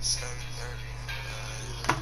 7:30.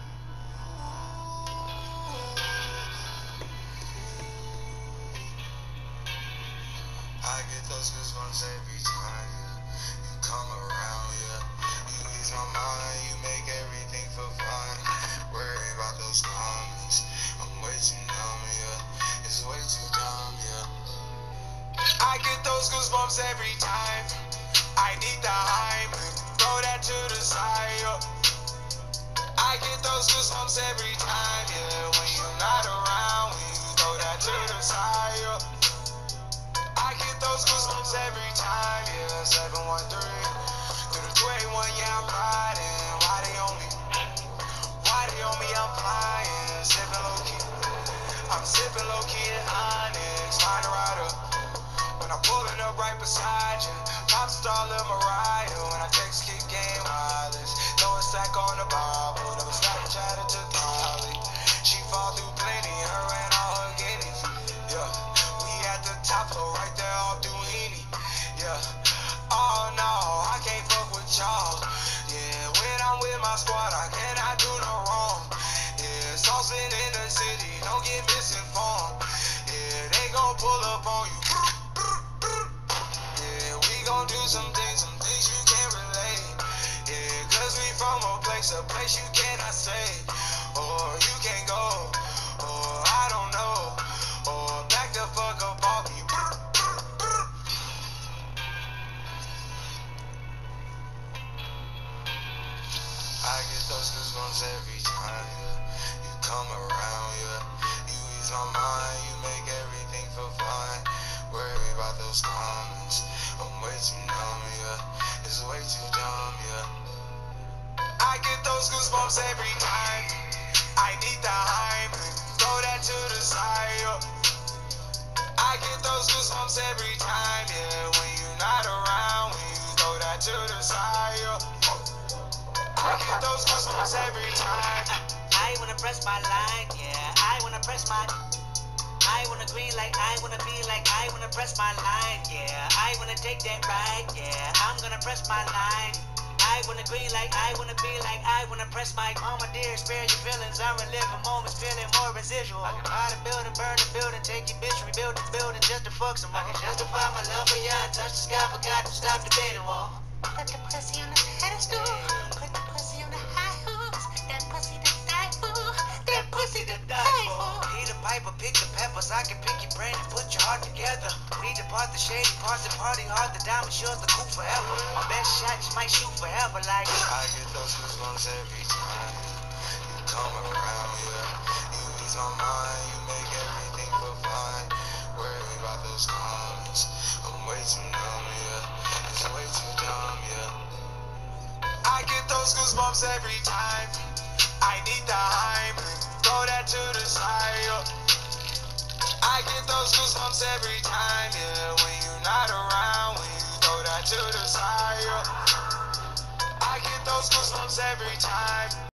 I get those goosebumps every time, yeah. You come around, yeah. You ease my mind, you make everything feel fine. Worry about those comments, I'm way too numb, yeah. It's way too dumb, yeah. I get those goosebumps every time. I need the hype, throw that to the side, yeah. I get those goosebumps every time, yeah. When you're not around, when you throw that to the side, yeah. I get those goosebumps every time, yeah. 713 through the 281, yeah, I'm riding. Why they on me? Why they on me? I'm flying, sipping low key. I'm sipping low key in Onyx, find a rider. When I'm pulling up right beside you, pop star Lil Mariah. When I text kick game wireless, throw a stack on the Bible. Never Snapchat to Dolly. She fall through plenty, her and all her guineas. Yeah, we at the top floor right there off Duini. Yeah, oh no, I can't fuck with y'all. Yeah, when I'm with my squad, I cannot do no wrong. Yeah, saucing in the city, don't get misinformed. Yeah, they gon' pull up on you. Yeah, we gon' do some things you can't relate. Yeah, cause we from a place you cannot say. Or you can't go, or I don't know. Or back the fuck up off me. I get those goosebumps every time, yeah. You come around, yeah. You ease my mind, you make everything feel fine. Worry about those comments, I'm way too numb, yeah. It's way too dumb, yeah. I get those goosebumps every time. I need the hype, throw that to the side, yeah. I get those goosebumps every time, yeah. When you're not around, when you throw that to the side, yeah. I get those goosebumps every time. I wanna press my line, yeah. I wanna press my. I wanna green like I wanna be like I wanna press my line, yeah. I wanna take that ride, yeah. I'm gonna press my line. I wanna green like I wanna be like I wanna press my. Mama dear, spare your feelings. I'm reliving moments, feeling more residual. I can buy the building, burn the building, take your bitch, rebuild the building just to fuck some. I can justify my love for you, touch the sky, forgot to stop the debating wall. Put the pussy on the pedestal. Put the pussy on the high hooks. That pussy to die for. That pussy to die for. Need a pipe or pick the peppers. I can pick your brain and put your heart together. We depart the shady parts and party hard. The diamond yours the cool forever. My best shots might shoot forever like. I get those goosebumps every time. You come around, yeah. You ease my mind, you make everything feel fine. Worry about those comments, I'm way too numb, yeah. It's way too dumb, yeah. I get those goosebumps every time. I need the hype, throw that to the side, yeah. I get those goosebumps every time, yeah. When you're not around, when you throw that to the side, yeah. I get those goosebumps every time.